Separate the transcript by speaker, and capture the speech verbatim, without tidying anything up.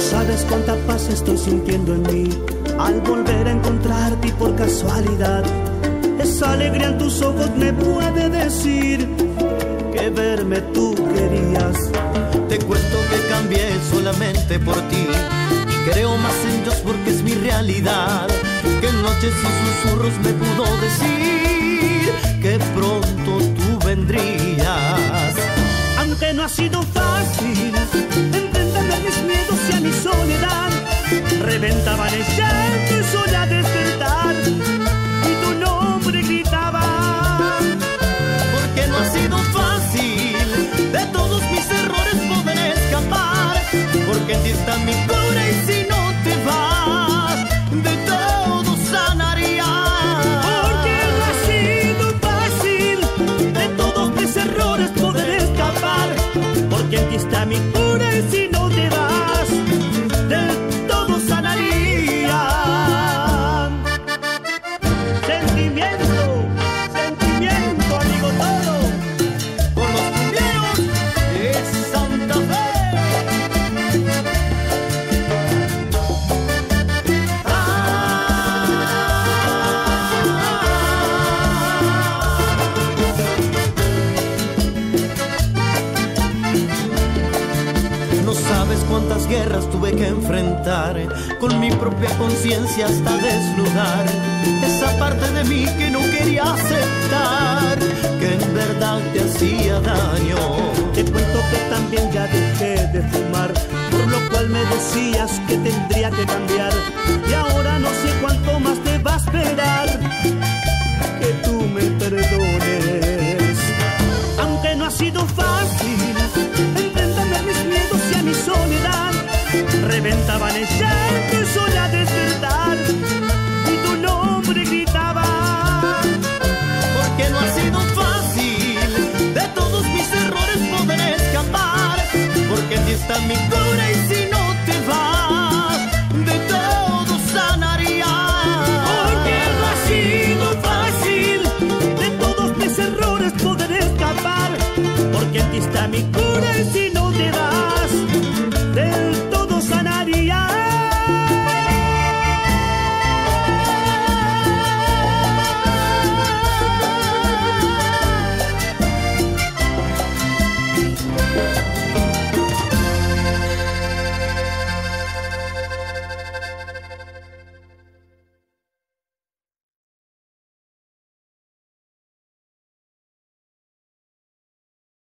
Speaker 1: sabes cuánta paz estoy sintiendo en mí al volver a encontrarte y por casualidad. Esa alegría en tus ojos me puede decir que verme tú querías.
Speaker 2: Te cuento que cambié solamente por ti y creo más en Dios porque es mi realidad. Que en noches y susurros me pudo decir que pronto tú vendrías.
Speaker 1: Aunque no ha sido fácil entender mis miedos y a mi soledad, reventaban el llanto y solía despertar y tu nombre gritaba.
Speaker 2: Porque no ha sido fácil de todos mis errores poder escapar, porque en ti está mi cura y si no te vas de todo sanaría.
Speaker 1: Porque no ha sido fácil de todos mis errores poder escapar, porque en ti está mi cura y si no te vas del todo sanaría. Sentimiento, sentimiento, amigo todo,
Speaker 2: con los cumbieros de Santa Fe. No sabes cuántas guerras tuve que enfrentar con mi propia conciencia hasta desnudar esa parte de mí que no quería aceptar, que en verdad te hacía daño.
Speaker 1: Te cuento que también ya dejé de fumar, por lo cual me decías que tendría que cambiar, y ahora no sé cuánto más te va a esperar que tú me perdones. Aunque no ha sido fácil entender mis miedos y a mi soledad, reventaban el llanto y solía despertar y tu nombre gritaba.
Speaker 2: Porque no ha sido fácil de todos mis errores poder escapar, porque en ti está mi cura y si no te vas de todo sanaría.
Speaker 1: Porque no ha sido fácil de todos mis errores poder escapar, porque en ti está mi cura y si no te vas